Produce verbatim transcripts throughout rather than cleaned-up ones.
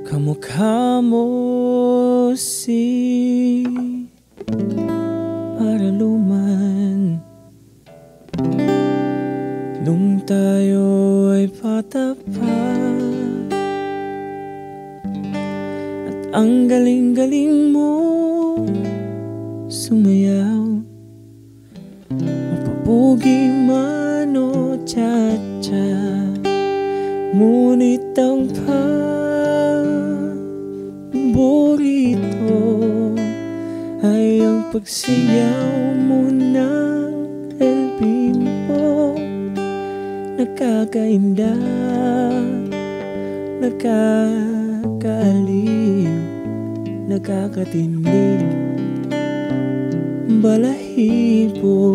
Kamukha mo si Paraluman nung tayo ay bata pa, at ang galing-galing mo sumayaw, mapapugi man o cha-cha. Ngunit ang paborito ay ang pagsiyaw mo ng albim mo. Nakakainda, nakakaaliw, nakakatinig, balahibo.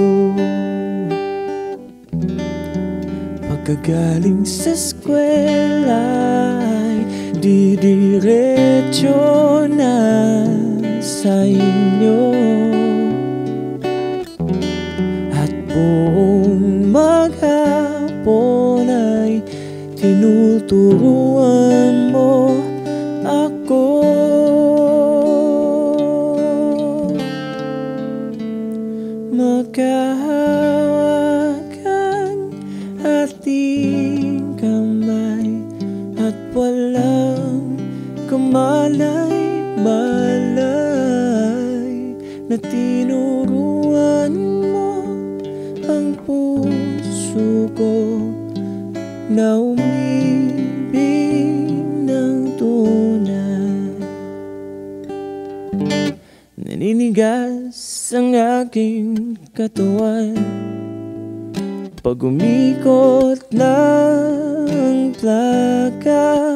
Pagkagaling sa eskwela ay didiretso na sa inyo, at buong maghapon ay tinuturuan mo ako. Magkahawakan ating kamay at walang kamalay-malay na tinuruan mo ang puso ko na umibig ng tunay. Naninigas ang aking katawan pag umikot ng plaka,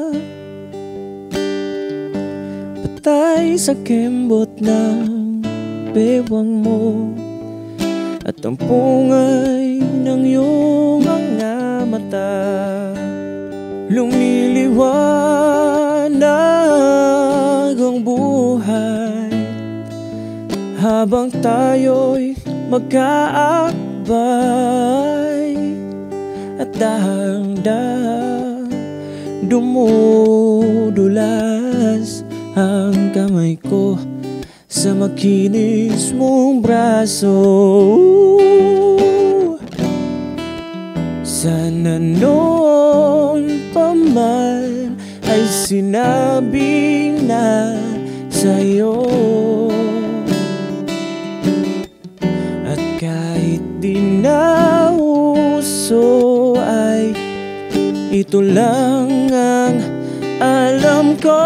patay sa kembot ng bewang mo at ang pungay ng iyong mga mata. Lumiliwanag ang buhay habang tayo'y magkaakbay, at dahang-dahang dumudulas ang kamay ko sa makinis mong braso. Sana noon pa man ay sinabi na sa'yo, at kahit di na uso ay ito lang ang alam ko.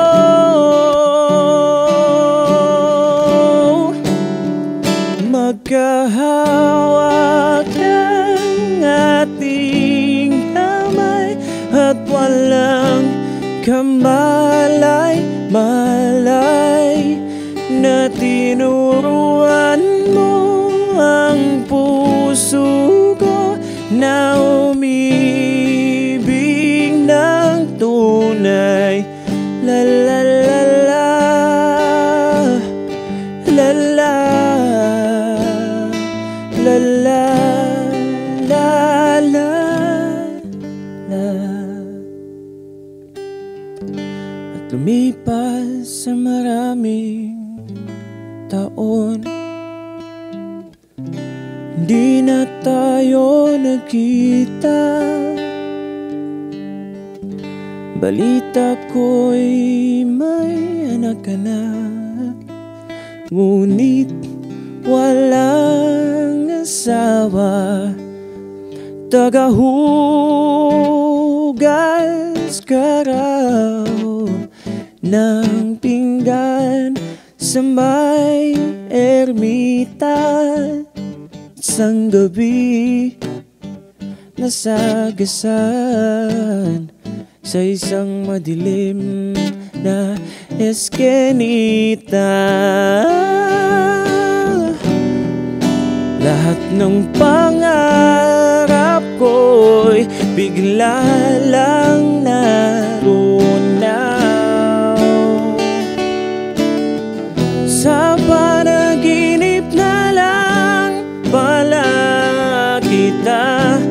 Magkahawak ang ating kamay at walang kamalay-malay na tinuruan mo ang puso ko na umibig ng tunay. La la la la, la la, la la, la la, la. At lumipas sa maraming taon, di na tayo nagkita. Balita ko'y may anak ka na, ngunit walang asawa. Tagahugas ka raw ng pinggan sa may ermita. Isang gabi nasagasan sa isang madilim na eskenita. Lahat ng pangarap ko'y bigla lang narunaw. Sa panaginip na lang pala kita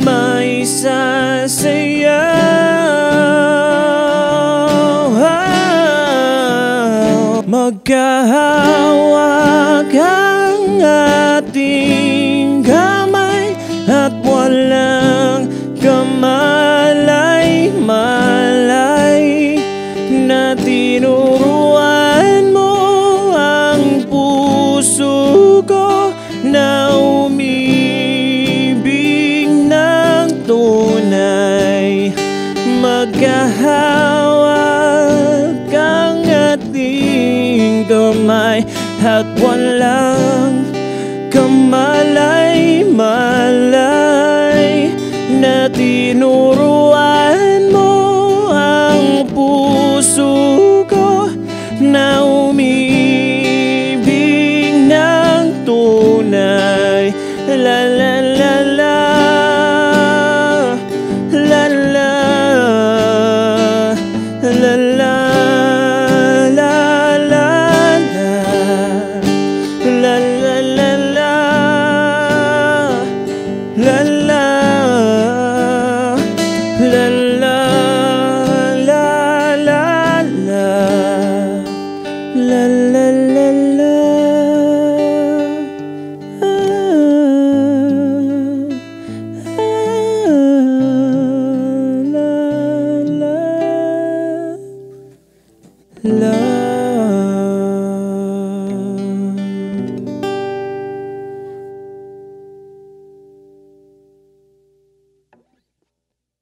may sasayaw. magkahawak ang ating kamay at walang kamalay-malay na tinuruan mo ang puso ko na umibig ng tunay. La la la la, la la, la la, la la, la la la la, la la, la la, la la la, la la la la. Love